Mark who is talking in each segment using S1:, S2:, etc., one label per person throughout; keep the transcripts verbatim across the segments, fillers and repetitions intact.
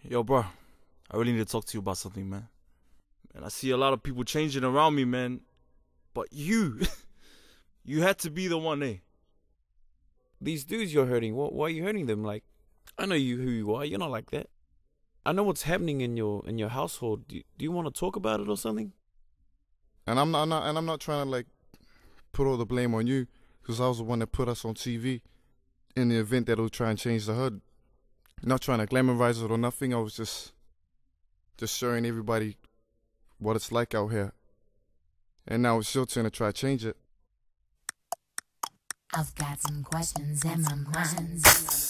S1: Yo, bro, I really need to talk to you about something, man. And I see a lot of people changing around me, man. But you, you had to be the one, eh?
S2: These dudes you're hurting, why, why are you hurting them? Like, I know you who you are. You're not like that. I know what's happening in your in your household. Do you, do you want to talk about it or something?
S3: And I'm not, I'm not, and I'm not trying to like put all the blame on you, because I was the one that put us on T V in the event that will try and change the hood. Not trying to glamorize it or nothing. I was just, just showing everybody what it's like out here. And now it's your turn to try to change it.
S4: I've got some questions in my mind.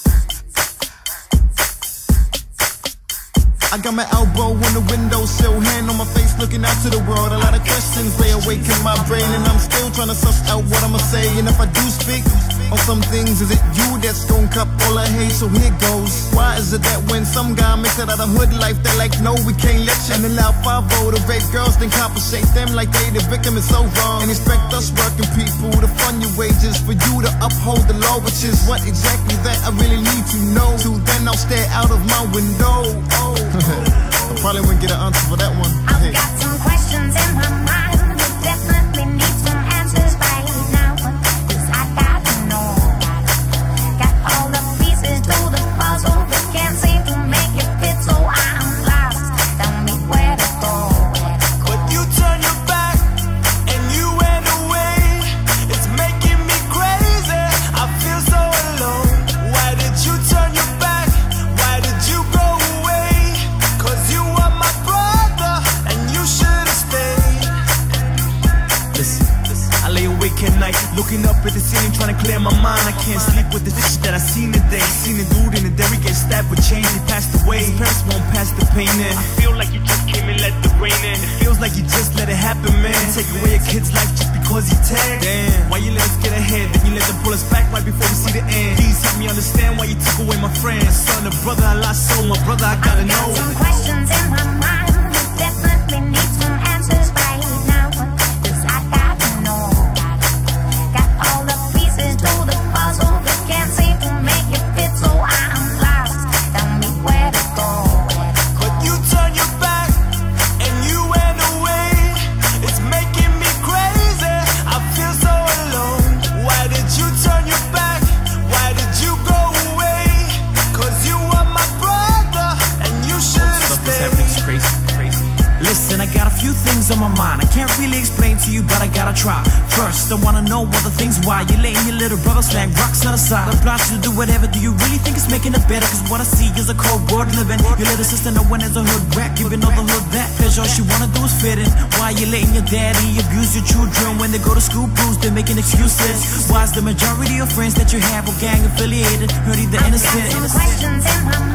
S5: I got my elbow on the windowsill, hand on my face, looking out to the world. A lot of questions lay awake in my brain, and I'm still trying to suss out what I'ma say. And if I do speak on some things, is it you that's gon' cup all I hate? So here goes. Why is it that when some guy makes it out of hood life, they're like, no, we can't let you? And allow five oh to rape girls, then compensate them like they the victim is so wrong. And expect us working people to fund your wages for you to uphold the law, which is what exactly that I really need to know. Till then I'll stare out of my window. Oh. I probably wouldn't get an answer for that one.
S4: I've hey. got some questions in my mind. We definitely need some answers right now. Cause I gotta know. Got all the pieces to the puzzle, but can't seem to make it fit, so I'm lost. Tell me where to go.
S6: But you turn your back and you went away. It's making me crazy. I feel so alone. Why did you turn your back? Why did you go away? Cause you are my brother and you should've stayed.
S7: Listen, I lay awake at night, looking up at the ceiling, trying to clear my mind. I can't sleep with the shit that I seen today. Seen a dude in the dairy get stabbed with chains, he passed away. His parents won't pass the pain in. I feel like you just came and let the rain in. It feels like you just let it happen, man. Take away a kid's life just because he tagged. Damn, why you let us get ahead, then you let them pull us back right before we see the end? Please help me understand why you took away my friend. Son, a brother I lost, so my brother I gotta
S4: I've got
S7: know.
S4: some questions in my mind. We definitely need some answers right now. Cause I gotta know. Got all the pieces to the puzzle, but can't seem to make it fit, so I'm lost. Tell me where to go.
S6: But you turn your back and you went away. It's making me crazy. I feel so alone. Why did you turn your back? Why did you go away? Cause you are my brother and you should've
S7: Stuff that's
S6: stayed.
S7: happening is crazy, crazy. Listen, I got a few things on my mind. I can't really explain to you, but I gotta try. First, I wanna know all the things why you're letting your little brother slang rocks on the side. Obliged to do whatever. Do you really think it's making it better? Cause what I see is a cold world living. Your little sister knowing there's a hood rap, giving all the hood that. Cause all she wanna do is fit in. Why you letting your daddy abuse your children when they go to school bruised? They're making excuses. Why is the majority of friends that you have are gang affiliated, hurting the
S4: I've got
S7: innocent?
S4: some questions in my mind.